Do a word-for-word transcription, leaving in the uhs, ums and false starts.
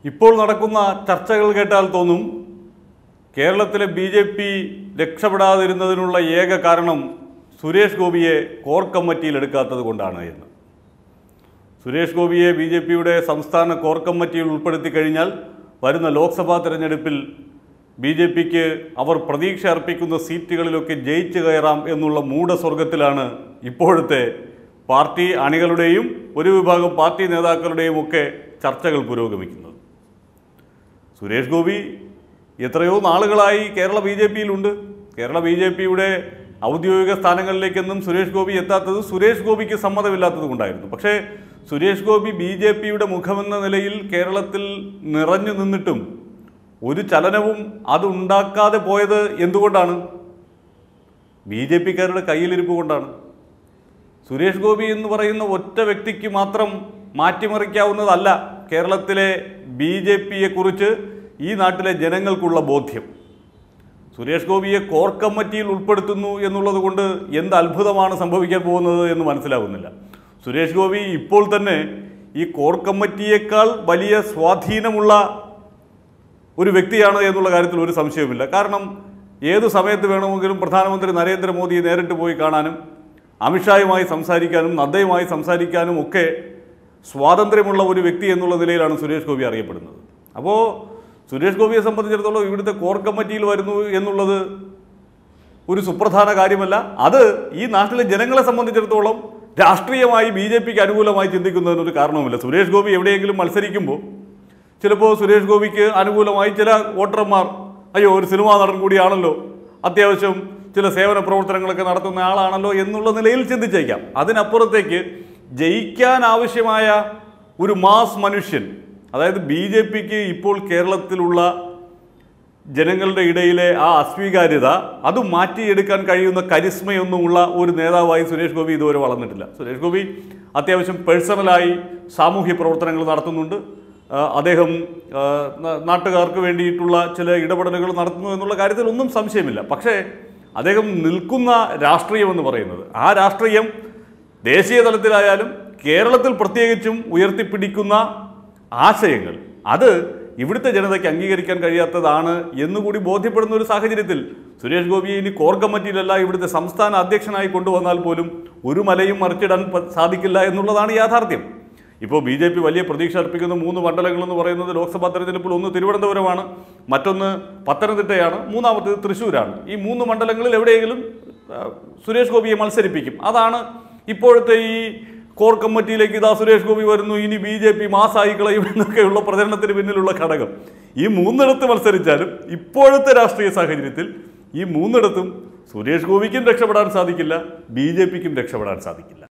ഇപ്പോൾ നടക്കുന്ന ചർച്ചകൾ കേട്ടാൽ തോന്നും കേരളത്തിലെ ബി ജെ പി രക്ഷപ്പെടാതിരുന്നതിനുള്ള ഏക കാരണം സുരേഷ് ഗോപിയെ കോർ കമ്മിറ്റിയിൽ എടുക്കാത്തത് കൊണ്ടാണ് എന്ന്. സുരേഷ് ഗോപിയെ ബി ജെ പിയുടെ സംസ്ഥാന കോർ കമ്മിറ്റിയിൽ ഉൾപ്പെടുത്തി കഴിഞ്ഞാൽ വരുന്ന ലോക്സഭാ തെരഞ്ഞെടുപ്പിൽ ബി ജെ പിക്ക് അവർ പ്രതീക്ഷ അർപ്പിക്കുന്ന സീറ്റുകളിലൊക്കെ ജയിച്ചു കയറാം എന്നുള്ള മൂഢസ്വർഗത്തിലാണ് ഇപ്പോഴത്തെ പാർട്ടി അണികളുടെയും ഒരു വിഭാഗം പാർട്ടി നേതാക്കളുടെയും ഒക്കെ ചർച്ചകൾ പുരോഗമിക്കുന്നത്. സുരേഷ് ഗോപി എത്രയോ നാളുകളായി കേരള ബി ജെ പിയിലുണ്ട്. കേരള ബി ജെ പിയുടെ ഔദ്യോഗിക സ്ഥാനങ്ങളിലേക്കൊന്നും സുരേഷ് ഗോപി എത്താത്തത് സുരേഷ് ഗോപിക്ക് സമ്മതമില്ലാത്തത് കൊണ്ടായിരുന്നു. പക്ഷേ സുരേഷ് ഗോപി ബി ജെ പിയുടെ മുഖമെന്ന നിലയിൽ കേരളത്തിൽ നിറഞ്ഞു നിന്നിട്ടും ഒരു ചലനവും അതുണ്ടാക്കാതെ പോയത് എന്തുകൊണ്ടാണ്? ബി ജെ പിക്കാരുടെ കയ്യിലിരിപ്പ് കൊണ്ടാണ്. സുരേഷ് ഗോപി എന്ന് പറയുന്ന ഒറ്റ വ്യക്തിക്ക് മാത്രം മാറ്റിമറിക്കാവുന്നതല്ല കേരളത്തിലെ ബി ജെ പിയെക്കുറിച്ച് ഈ നാട്ടിലെ ജനങ്ങൾക്കുള്ള ബോധ്യം. സുരേഷ് ഗോപിയെ കോർ കമ്മിറ്റിയിൽ ഉൾപ്പെടുത്തുന്നു എന്നുള്ളത് കൊണ്ട് എന്ത് അത്ഭുതമാണ് സംഭവിക്കാൻ പോകുന്നത് എന്ന് മനസ്സിലാകുന്നില്ല. സുരേഷ് ഗോപി ഇപ്പോൾ തന്നെ ഈ കോർ കമ്മിറ്റിയേക്കാൾ വലിയ സ്വാധീനമുള്ള ഒരു വ്യക്തിയാണ് എന്നുള്ള കാര്യത്തിൽ ഒരു സംശയവുമില്ല. കാരണം ഏതു സമയത്ത് വേണമെങ്കിലും പ്രധാനമന്ത്രി നരേന്ദ്രമോദിയെ നേരിട്ട് പോയി കാണാനും അമിത്ഷായുമായി സംസാരിക്കാനും നദ്ദയുമായി സംസാരിക്കാനും ഒക്കെ സ്വാതന്ത്ര്യമുള്ള ഒരു വ്യക്തി എന്നുള്ള നിലയിലാണ് സുരേഷ് ഗോപി അറിയപ്പെടുന്നത്. അപ്പോൾ സുരേഷ് ഗോപിയെ സംബന്ധിച്ചിടത്തോളം ഇവിടുത്തെ കോർ കമ്മിറ്റിയിൽ വരുന്നു എന്നുള്ളത് ഒരു സുപ്രധാന കാര്യമല്ല. അത് ഈ നാട്ടിലെ ജനങ്ങളെ സംബന്ധിച്ചിടത്തോളം രാഷ്ട്രീയമായി ബി ജെ പിക്ക് അനുകൂലമായി ചിന്തിക്കുന്നതിനൊരു കാരണവുമില്ല. സുരേഷ് ഗോപി എവിടെയെങ്കിലും മത്സരിക്കുമ്പോൾ ചിലപ്പോൾ സുരേഷ് ഗോപിക്ക് അനുകൂലമായി ചില വോട്ടർമാർ അയ്യോ ഒരു സിനിമാ നടൻ കൂടിയാണല്ലോ, അത്യാവശ്യം ചില സേവന പ്രവർത്തനങ്ങളൊക്കെ നടത്തുന്ന ആളാണല്ലോ എന്നുള്ള നിലയിൽ ചിന്തിച്ചേക്കാം. അതിനപ്പുറത്തേക്ക് ജയിക്കാൻ ആവശ്യമായ ഒരു മാസ് മനുഷ്യൻ, അതായത് ബി ജെ പിക്ക് ഇപ്പോൾ കേരളത്തിലുള്ള ജനങ്ങളുടെ ഇടയിലെ ആ അസ്വീകാര്യത അത് മാറ്റിയെടുക്കാൻ കഴിയുന്ന കരിസ്മയൊന്നുമുള്ള ഒരു നേതാവായി സുരേഷ് ഗോപി ഇതുവരെ വളർന്നിട്ടില്ല. സുരേഷ് ഗോപി അത്യാവശ്യം പേഴ്സണലായി സാമൂഹ്യ പ്രവർത്തനങ്ങൾ നടത്തുന്നുണ്ട്. അദ്ദേഹം നാട്ടുകാർക്ക് വേണ്ടിയിട്ടുള്ള ചില ഇടപെടലുകൾ നടത്തുന്നു എന്നുള്ള കാര്യത്തിൽ ഒന്നും സംശയമില്ല. പക്ഷേ അദ്ദേഹം നിൽക്കുന്ന രാഷ്ട്രീയം എന്ന് പറയുന്നത്, ആ രാഷ്ട്രീയം ദേശീയ തലത്തിലായാലും കേരളത്തിൽ പ്രത്യേകിച്ചും ഉയർത്തിപ്പിടിക്കുന്ന ആശയങ്ങൾ അത് ഇവിടുത്തെ ജനതയ്ക്ക് അംഗീകരിക്കാൻ കഴിയാത്തതാണ് എന്നുകൂടി ബോധ്യപ്പെടുന്ന ഒരു സാഹചര്യത്തിൽ സുരേഷ് ഗോപിയെ ഇനി കോർ കമ്മിറ്റിയിലല്ല ഇവിടുത്തെ സംസ്ഥാന അധ്യക്ഷനായി കൊണ്ടുവന്നാൽ പോലും ഒരു മലയും മറിച്ചിടാൻ സാധിക്കില്ല എന്നുള്ളതാണ് യാഥാർത്ഥ്യം. ഇപ്പോൾ ബി ജെ പി വലിയ പ്രതീക്ഷ അർപ്പിക്കുന്ന മൂന്ന് മണ്ഡലങ്ങളെന്ന് പറയുന്നത് ലോക്സഭാ തെരഞ്ഞെടുപ്പിൽ ഒന്ന് തിരുവനന്തപുരമാണ്, മറ്റൊന്ന് പത്തനംതിട്ടയാണ്, മൂന്നാമത്തേത് തൃശ്ശൂരാണ്. ഈ മൂന്ന് മണ്ഡലങ്ങളിൽ എവിടെയെങ്കിലും സുരേഷ് ഗോപിയെ മത്സരിപ്പിക്കും. അതാണ് ഇപ്പോഴത്തെ ഈ കോർ കമ്മിറ്റിയിലേക്ക് ഇതാ സുരേഷ് ഗോപി വരുന്നു, ഇനി ബി ജെ പി മാസായി കളയും എന്നൊക്കെയുള്ള പ്രചരണത്തിന് പിന്നിലുള്ള ഘടകം. ഈ മൂന്നിടത്ത് മത്സരിച്ചാലും ഇപ്പോഴത്തെ രാഷ്ട്രീയ സാഹചര്യത്തിൽ ഈ മൂന്നിടത്തും സുരേഷ് ഗോപിക്കും രക്ഷപ്പെടാൻ സാധിക്കില്ല, ബി ജെ പിക്കും രക്ഷപ്പെടാൻ സാധിക്കില്ല.